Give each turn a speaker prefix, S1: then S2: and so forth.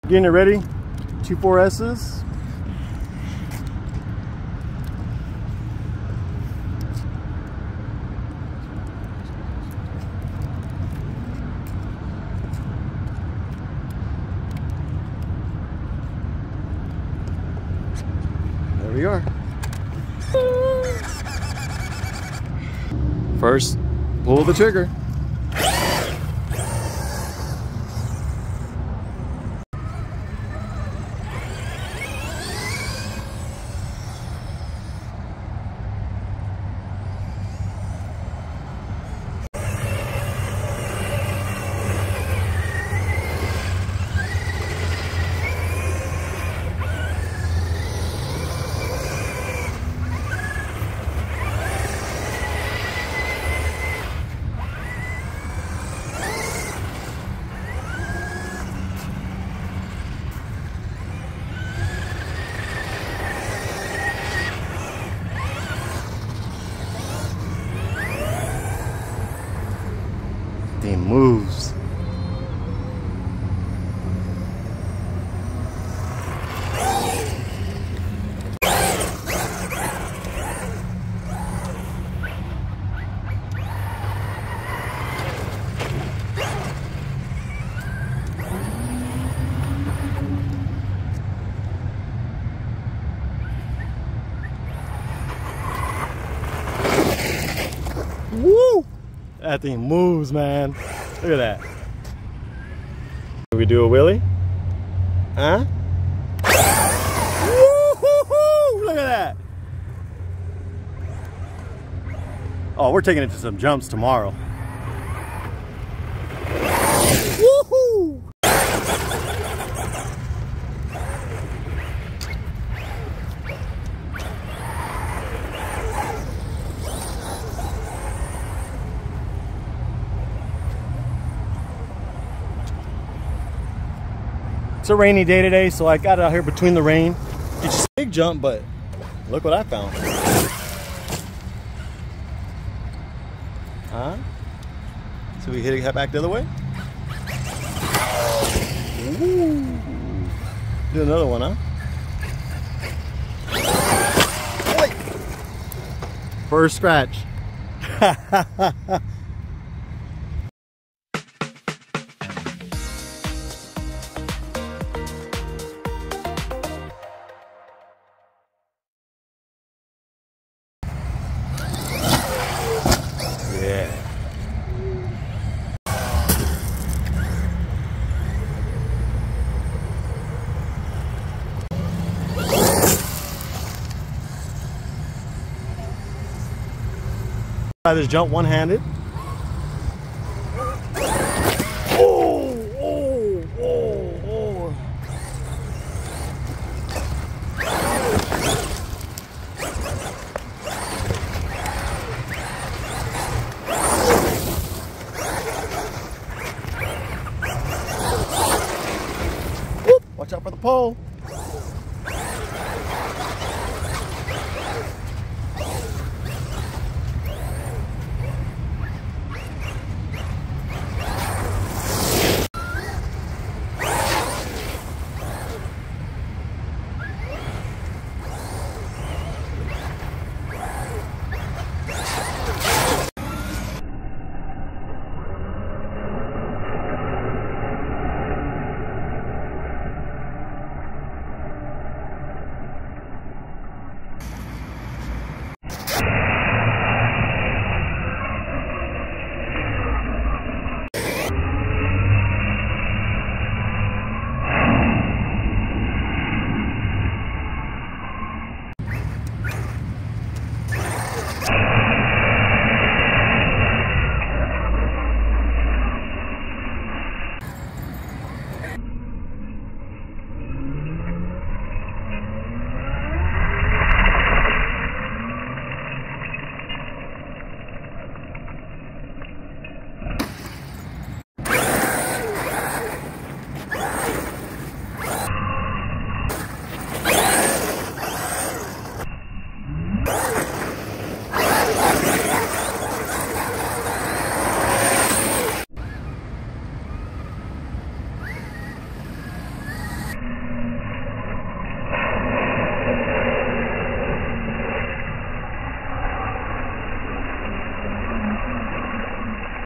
S1: Getting it ready. 2 4S's. There we are. First, pull the trigger. Thing moves. Woo! That thing moves, man. Look at that. We do a wheelie? Huh? Woo-hoo-hoo! Look at that. Oh, we're taking it to some jumps tomorrow. Woohoo! It's a rainy day today, so I got out here between the rain. It's just a big jump, but look what I found. Huh? So we hit it back the other way. Ooh. Do another one, huh? Oi. First scratch. Yeah. Try this jump one-handed. Oh, oh, oh, oh. Whoop, watch out for the pole.